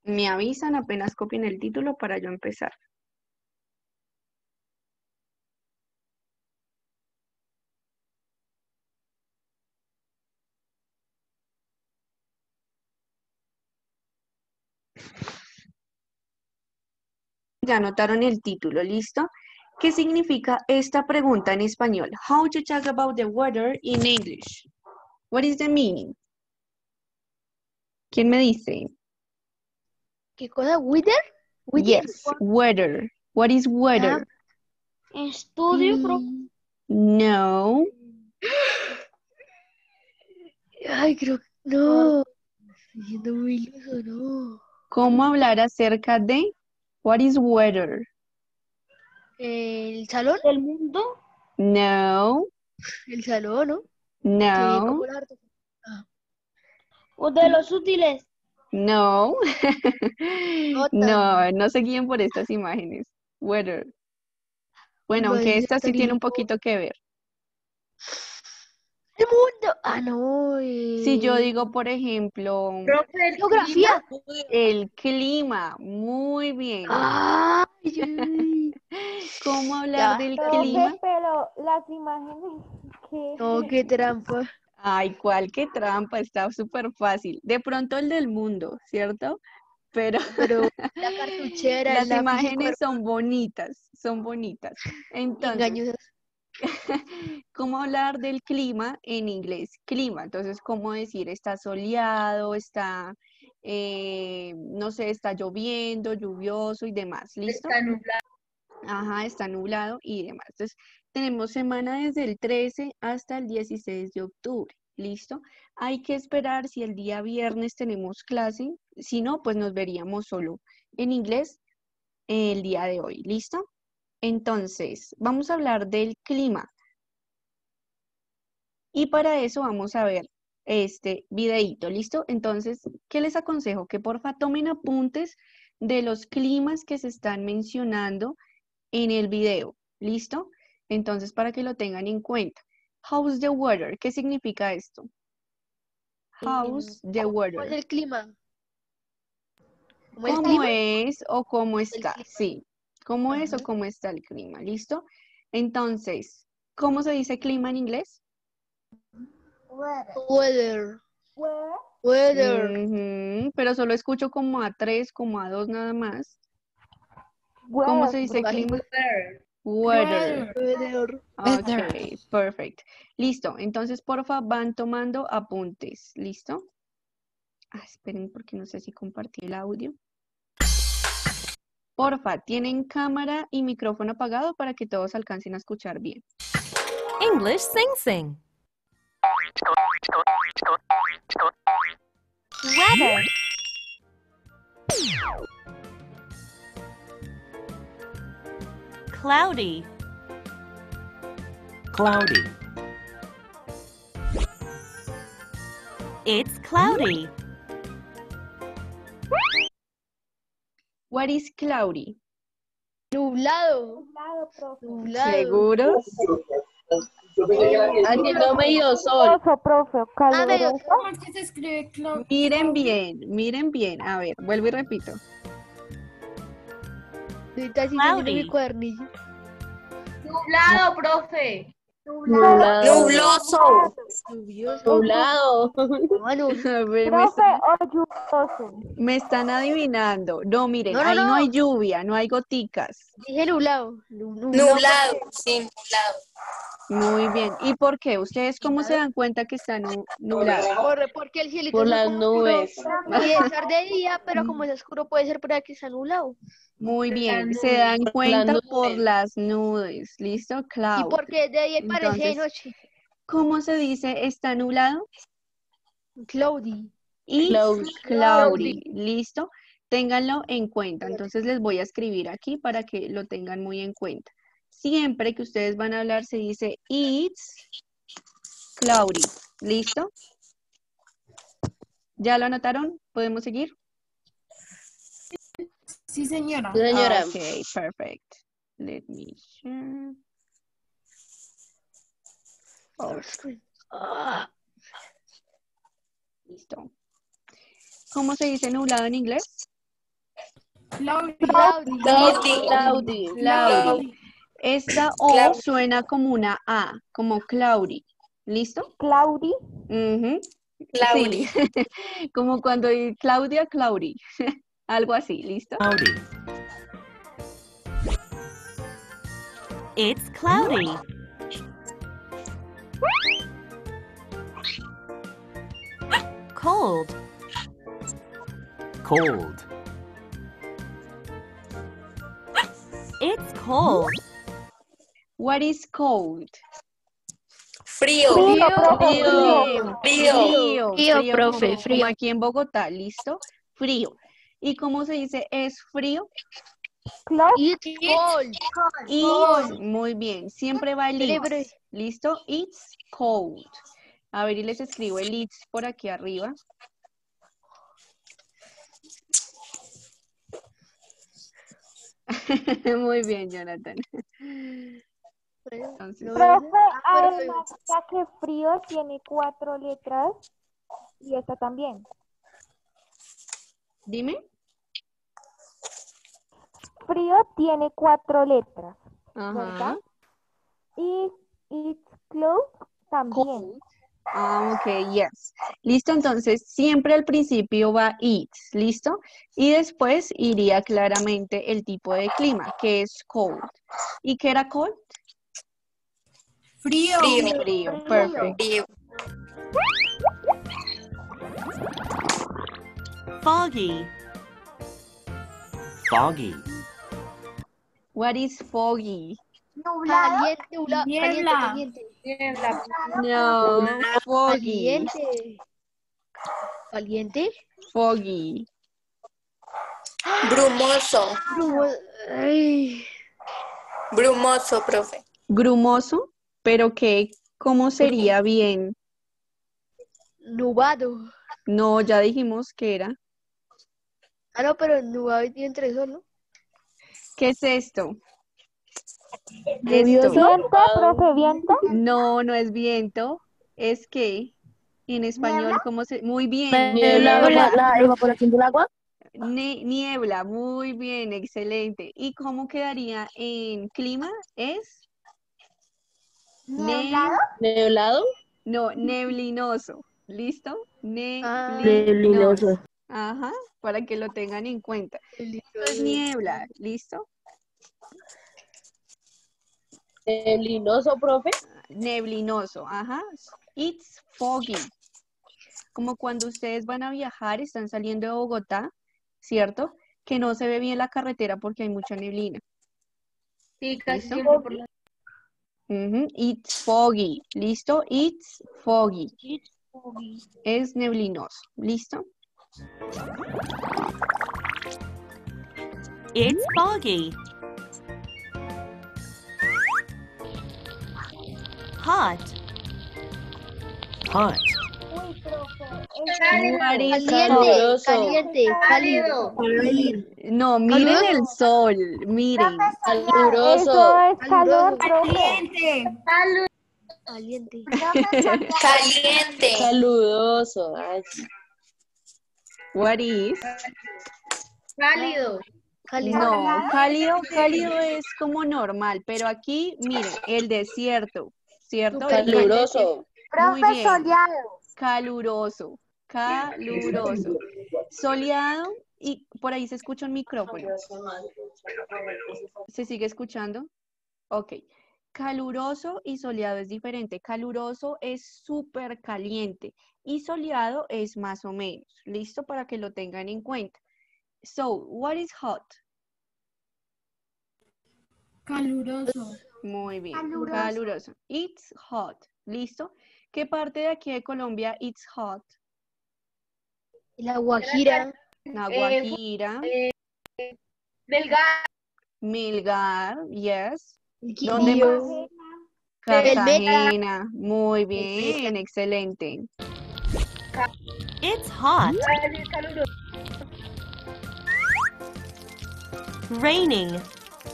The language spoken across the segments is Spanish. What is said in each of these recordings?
Me avisan apenas copien el título para yo empezar. Ya anotaron el título, ¿listo? ¿Qué significa esta pregunta en español? How to talk about the weather in English. What is the meaning? ¿Quién me dice? ¿Qué cosa? ¿Wither? Yes, weather. What is weather? Estudio, No. Ay, creo que no. Estoy siendo muy iluso, no. ¿Cómo hablar acerca de? What is weather? ¿El salón? del mundo. No. El salón, ¿no? No. ¿Cómo la harto? O de los útiles. No. Nota. No se guíen por estas imágenes. Weather. Bueno, aunque esta sí tiene un poquito que ver. El mundo. Ah, no. Si yo digo, por ejemplo, Profe, el Geografía. el clima, muy bien. Ay, ¿Cómo hablar ya. del Profe, clima? pero las imágenes que... No, qué trampa. Ay, ¿cuál? Qué trampa, está súper fácil. De pronto el del mundo, ¿cierto? Pero Pero la cartuchera, el las lápiz y el imágenes cuerpo son bonitas, son bonitas. y Entonces, engañosas. ¿cómo hablar del clima en inglés? Clima, entonces, ¿cómo decir está soleado, está, no sé, está lloviendo, lluvioso y demás? ¿Listo? está nublado. Ajá, está nublado y demás. Entonces, tenemos semana desde el 13 hasta el 16 de octubre. ¿Listo? Hay que esperar si el día viernes tenemos clase. Si no, pues nos veríamos solo en inglés el día de hoy. ¿Listo? Entonces, vamos a hablar del clima. Y para eso vamos a ver este videíto. ¿Listo? Entonces, ¿qué les aconsejo? Que porfa tomen apuntes de los climas que se están mencionando en el video. ¿Listo? Entonces, para que lo tengan en cuenta. How's the weather? ¿Qué significa esto? How's the ¿Cómo es weather? el clima? ¿Cómo el ¿Cómo clima? es o cómo El está? clima. Sí. ¿Cómo es o Ajá. cómo está el clima? ¿Listo? Entonces, ¿cómo se dice clima en inglés? Weather. Where? Weather. Ujú, pero solo escucho como a 3, como a 2 nada más. ¿Cómo Where? se dice Bajito. clima? Weather. Weather. Ok, perfect. Listo. Entonces, porfa, van tomando apuntes. ¿Listo? Ah, esperen porque no sé si compartí el audio. Porfa, ¿tienen cámara y micrófono apagado para que todos alcancen a escuchar bien? English Sing Sing. Weather. Cloudy. Cloudy. It's cloudy. What is cloudy? Nublado. Nublado, profe. Nublado. ¿Seguros? Haciendo medio sol. Profe, Ah, medio. caluroso. ¿Cómo es que se escribe Miren bien, miren bien. A ver, vuelvo y repito. Ahorita sí estoy haciendo mi Cloudy. cuadernillo. Nublado, profe. Nubloso. Nublado. Ah, no. A ver, Profe, o lluvioso. me están adivinando. No, miren, No, no, ahí no hay no. lluvia, no hay goticas. Dije nublado. Nublado. Sí, nublado. Muy bien. ¿Y por qué? ¿Ustedes cómo se dan cuenta que está nublado? Porque el cielito Por es las como nubes. oscuro. Puede estar de día, pero como es oscuro puede ser para que está nublado. Muy bien, se dan Por las cuenta por nubes. las nubes. ¿Listo? Y Cloud. porque de día parece de Entonces, noche. ¿cómo se dice está nublado? Cloudy. It's Cloudy. cloudy. ¿Listo? Ténganlo en cuenta. Entonces les voy a escribir aquí para que lo tengan muy en cuenta. Siempre que ustedes van a hablar se dice it's cloudy. ¿Listo? ¿Ya lo anotaron? ¿Podemos seguir? Sí, señora. Okay, perfect. Let me share. Ah, Listo. ¿Cómo se dice nublado en inglés? Cloudy. Cloudy. Cloudy. Esta O suena como una A, como cloudy. ¿Listo? Claudi. Ujú. Cloudy. Sí. Como cuando Claudia, Cloudy. Algo así, ¿listo? Cloudy. It's cloudy. Cold. Cold. It's cold. What is cold? Frío. Frío, profe, Frío. frío. Frío, profe, como frío. aquí en Bogotá, ¿listo? Frío. ¿Y cómo se dice es frío? Close. It's cold. It's, muy bien, siempre va el Cerebro. it's, ¿listo? It's cold. A ver, y les escribo el it's por aquí arriba. Muy bien, Jonathan. Entonces, Profe, pero- además, ya que frío tiene 4 letras y esta también. dime. Frío tiene 4 letras, Ajá. ¿verdad? Y it's close también. Cold. Ah, ok, yes. Listo, entonces siempre al principio va it's, ¿listo? Y después iría claramente el tipo de clima, que es cold. ¿Y qué era cold? Frío. Frío, perfect. Frío. Foggy. Foggy. What is foggy? Caliente, Niebla. caliente. No, foggy. Caliente. Caliente. Foggy. Brumoso. Ay, Brumoso, profe. Grumoso, pero ¿qué? ¿Cómo sería bien? nubado. No, ya dijimos que era. Ah, no, pero nubado tiene entre sol, ¿no? ¿Qué es esto? ¿Viento, profe, viento? No, no es viento. Es que en español, ¿cómo se...? Muy bien. La evaporación del agua. Niebla, muy bien, excelente. ¿Y cómo quedaría en clima? Es ¿Neblado? no, neblinoso. ¿Listo? Ah. Neblinoso. Ajá, para que lo tengan en cuenta. Esto es niebla, ¿listo? Neblinoso, profe. Neblinoso, ajá. It's foggy. Como cuando ustedes van a viajar, están saliendo de Bogotá, ¿cierto? Que no se ve bien la carretera porque hay mucha neblina. Sí, casi ¿Listo? siempre por la... Ujú, it's foggy, ¿listo? It's foggy. Es neblinoso, ¿listo? It's foggy. Hot. Hot. Uy, profe. What is Caliente, cálido. No, miren el sol, miren. Eso es calor, profe. Caliente. Caliente. Caliente. Caludoso. What is? Cálido. Cálido. No, cálido es como normal, pero aquí, miren, el desierto, ¿cierto? Caluroso. Muy bien. Caluroso, caluroso. Soleado y por ahí se escucha un micrófono. ¿Se sigue escuchando? Ok. Caluroso y soleado es diferente. Caluroso es súper caliente y soleado es más o menos. ¿Listo? Para que lo tengan en cuenta. So, what is hot? Caluroso. Muy bien, caluroso. It's hot. ¿Listo? ¿Qué parte de aquí de Colombia it's hot? La Guajira. La Guajira, Melgar. Melgar, yes. El ¿Dónde Quindío. más? Cartagena. Muy bien, excelente. It's hot. Caluroso. Raining.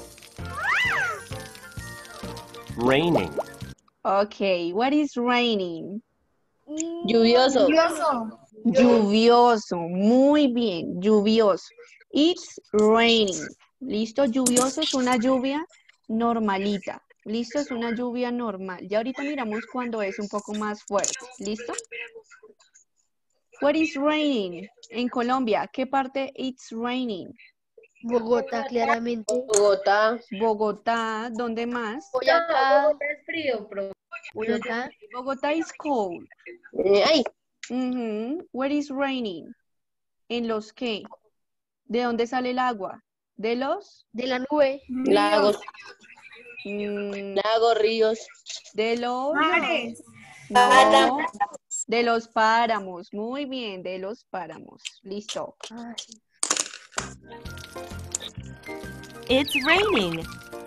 Raining. Ok, what is raining? Lluvioso. Lluvioso. Lluvioso, muy bien, lluvioso. It's raining. ¿Listo? Lluvioso es una lluvia normalita. ¿Listo? Es una lluvia normal. Ya ahorita miramos cuando es un poco más fuerte. ¿Listo? What is raining? En Colombia, ¿qué parte it's raining? Bogotá, claramente. Bogotá. Bogotá, ¿dónde más? Boyacá, Bogotá es frío, profe. Boyacá. Bogotá is cold. Ay, Ujú. Where is raining? ¿En los qué? ¿De dónde sale el agua? ¿De los? De la nube. lagos, Mm, lagos, ríos. de los? Mares. No, de los páramos. Muy bien, de los páramos. Listo. Ah, sí. It's raining.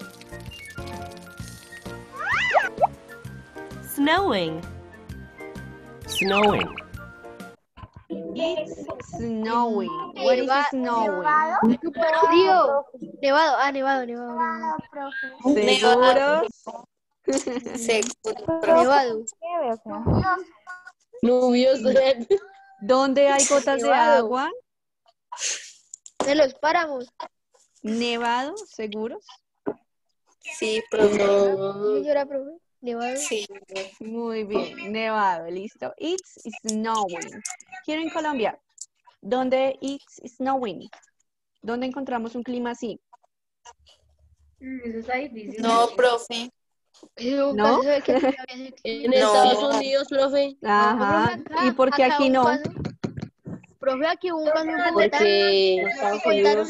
Snowing. Snowing. It's snowing. What is snowing? Frío. Nevado. Ah, nevado, nevado, nevado. ¿Seguros? Nevado. Nieve, o sea. Lluvioso. ¿Dónde hay gotas de Nevado. agua? De los páramos. ¿Nevado? ¿Seguros? Sí, profe. Señora, profe. Nevado. Sí. Muy bien, nevado, listo. It's snowing. Here en Colombia, ¿dónde it's snowing? ¿Dónde encontramos un clima así? Eso está difícil. No, profe. ¿No? En No. Estados Unidos, profe. Ajá. ¿Y por qué aquí no? Profe, aquí hubo un caso en Bogotá. Porque Estados Unidos,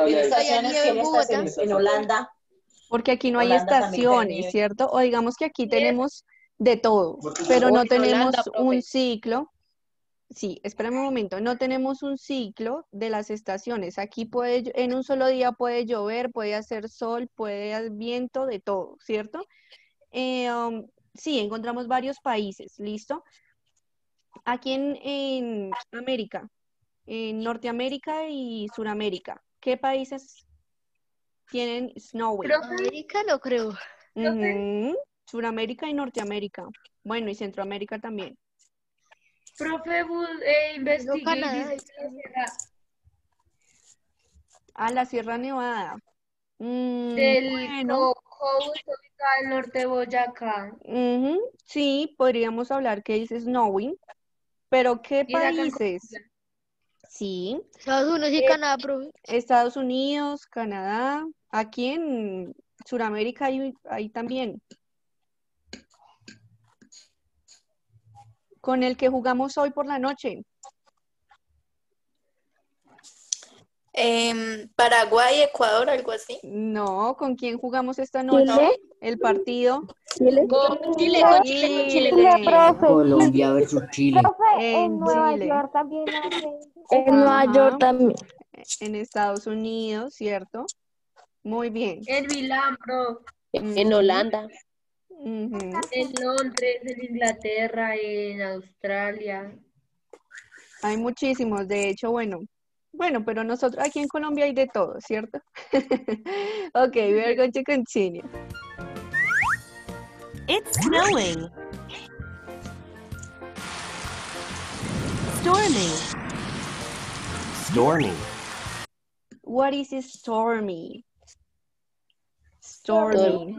En Holanda. Porque aquí no hay Holanda también tiene estaciones, nieve. ¿cierto? O digamos que aquí tenemos de todo, pero no tenemos un ciclo. Sí, espérame un momento, no tenemos un ciclo de las estaciones. Aquí en un solo día puede llover, puede hacer sol, puede haber viento, de todo, ¿cierto? Sí, encontramos varios países, ¿listo? Aquí en América, en Norteamérica y Suramérica, ¿qué países tienen snowing? América no creo. Ujú, Suramérica y Norteamérica. Bueno, y Centroamérica también. Profe, investigué y Canadá. dice que la sierra Ah, la Sierra Nevada. del Bueno, Coco está ubicada al norte de Boyacá. ujú, sí, podríamos hablar que es snowing, pero ¿qué Y sacan países? Sí, Estados Unidos y Canadá, profe. Estados Unidos, Canadá, aquí en Sudamérica hay también. Con el que jugamos hoy por la noche. Paraguay, Ecuador, algo así. No, ¿con quién jugamos esta noche? El partido. con Chile, con Chile, con Chile. Chile. Profe, Colombia versus Chile. profe, en En Nueva Chile. York también hace. En Nueva York también. En Estados Unidos, ¿cierto? Muy bien. En Milán, profe. En Holanda. Ujú. En Londres, en Inglaterra, en Australia. Hay muchísimos, de hecho, bueno, pero nosotros aquí en Colombia hay de todo, ¿cierto? Ok, we are going to continue. It's snowing. Storming. Stormy. What is stormy? Stormy.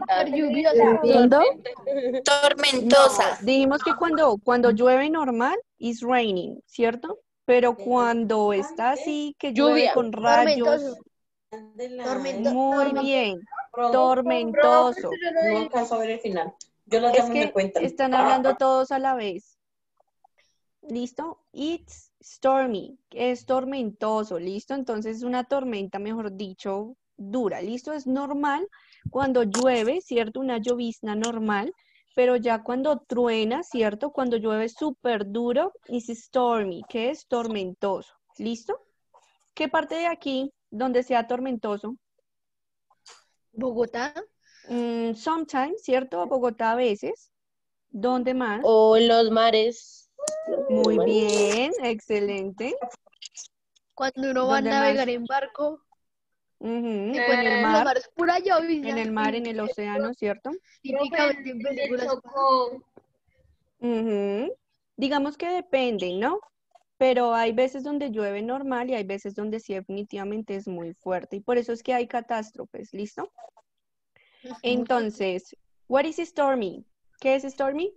Tormentosa. Dijimos que cuando llueve normal is raining, ¿cierto? Pero cuando está así, que llueve Lluvia. con rayos, muy bien, tormentoso. No alcanzo a ver el final. Yo los Es llamo y me que cuentan. están hablando todos a la vez. ¿Listo? It's stormy, es tormentoso, ¿listo? Entonces es una tormenta, mejor dicho, dura, ¿listo? Es normal cuando llueve, ¿cierto? Una llovizna normal, pero ya cuando truena, ¿cierto? Cuando llueve súper duro, es stormy, que es tormentoso, ¿listo? ¿Qué parte de aquí donde sea tormentoso? Bogotá. Sometimes, ¿cierto? Bogotá a veces. ¿Dónde más? O en los mares. Muy bien, excelente. Cuando uno va a ¿Dónde navegar más? en barco. Ujú, En en el los mar, mares pura llovizna. en el mar, en el océano, ¿cierto? Típicamente en En el películas. Chocó. Ujú. Digamos que depende, ¿no? pero hay veces donde llueve normal y hay veces donde sí definitivamente es muy fuerte y por eso es que hay catástrofes, ¿listo? Entonces, what is stormy? ¿Qué es stormy?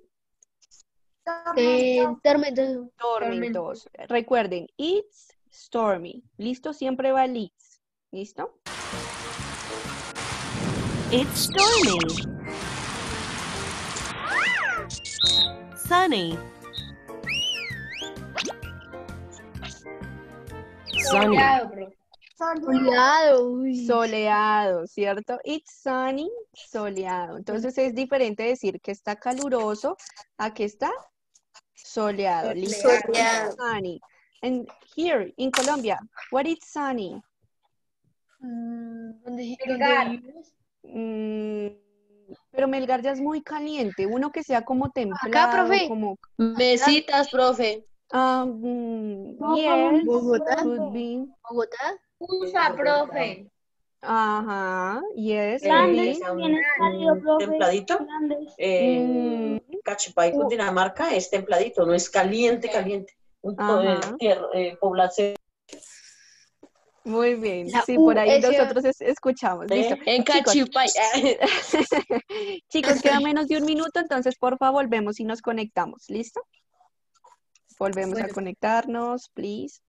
Tormentoso. Tormentoso. Recuerden, it's stormy. ¿Listo? Siempre va el it's. ¿Listo? It's stormy. Sunny. Sunny. Soleado, profe. Soleado. Uy. Soleado, ¿cierto? It's sunny, soleado. Entonces es diferente decir que está caluroso a que está soleado. ¿Listo? Soleado. Sunny. And here in Colombia, what is sunny? ¿Dónde Melgar. vives? Pero Melgar ya es muy caliente. Uno que sea como templado, profe. como Mesitas, profe. yes, Bogotá. could be. Bogotá. USA, profe. Ajá, yes, could Grandes, be. también es cálido, profe. Templadito. Grandes. Cachipay, Cundinamarca es templadito, no es caliente, caliente. Ajá. Población. Muy bien. La Sí, por ahí US. nosotros escuchamos. Listo. En Chicos. Cachipay. Chicos, queda menos de un minuto, entonces porfa volvemos y nos conectamos. ¿Listo? Volvemos a Bueno. conectarnos, please.